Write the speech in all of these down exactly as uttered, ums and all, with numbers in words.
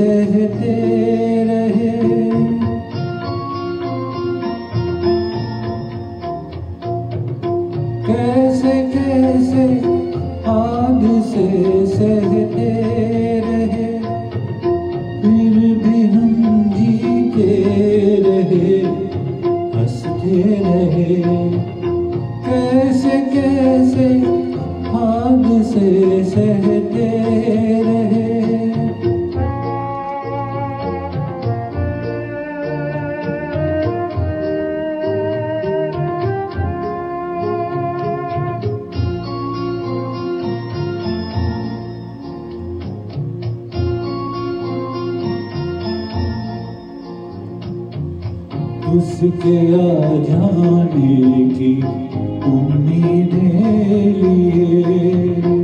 सहते रहे। कैसे कैसे हादसे सहते रहे, फिर भी हम जीते रहे, हंसते रहे। कैसे कैसे हादसे सहते रहे। उसके आ जाने की उम्मीदें लिए,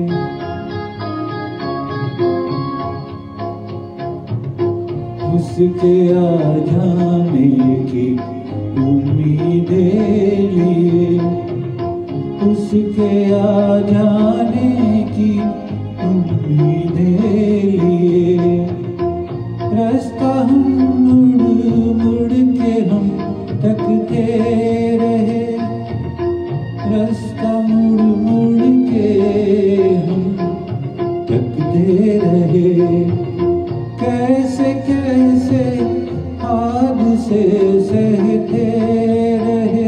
उसके आ जाने की उम्मीदें लिए, उसके आ जाने की उम्मीदें लिए। रास्ता हम मुड़ मुड़ के हम तकते रहे, रास्ता मुड़ मुड़ के हम तकते रहे। कैसे कैसे हादसे सहते रहे।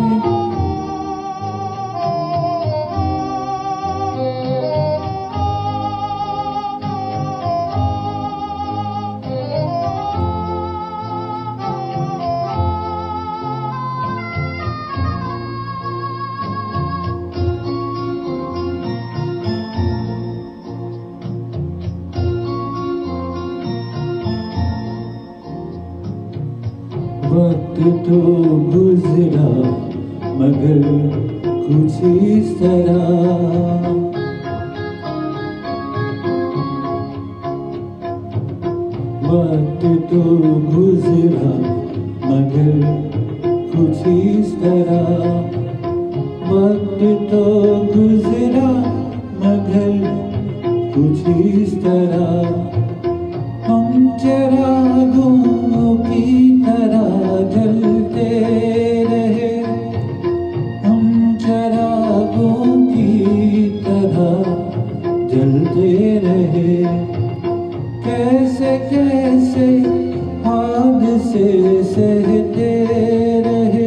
वक्त तो गुजरा मगर कुछ इस तरह, वक्त तो गुजरा मगर कुछ इस तरह, वक्त तो गुजरा मगर कुछ इस तरह। हम चिरागों की तरह जलते रहे, हम चिरागों की तरह जलते रहे। कैसे कैसे हादसे सहते रहे।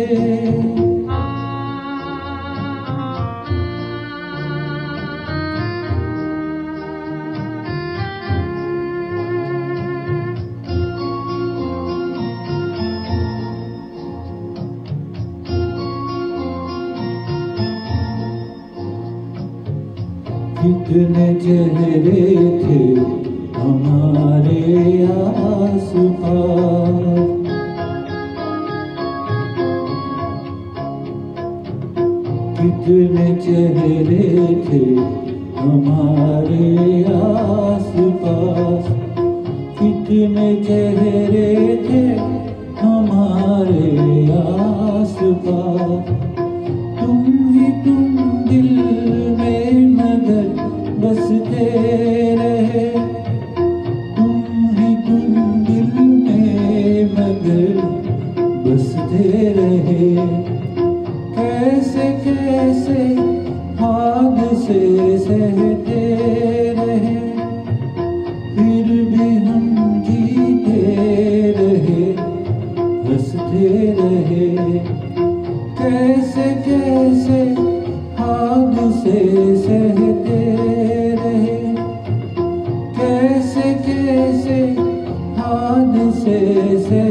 कितने चेहरे थे हमारे आस-पास, कितने चेहरे थे हमारे आस-पास, कितने चेहरे थे हमारे आस-पास। तुम ही तुम दिल में मगर बसते रहे, तुम ही तुम दिल में मगर बसते रहे। कैसे कैसे हादसे सहते रहे, फिर भी हम जीते रहे, हंसते रहे। कैसे कैसे हादसे सहते रहे, कैसे कैसे हादसे सहते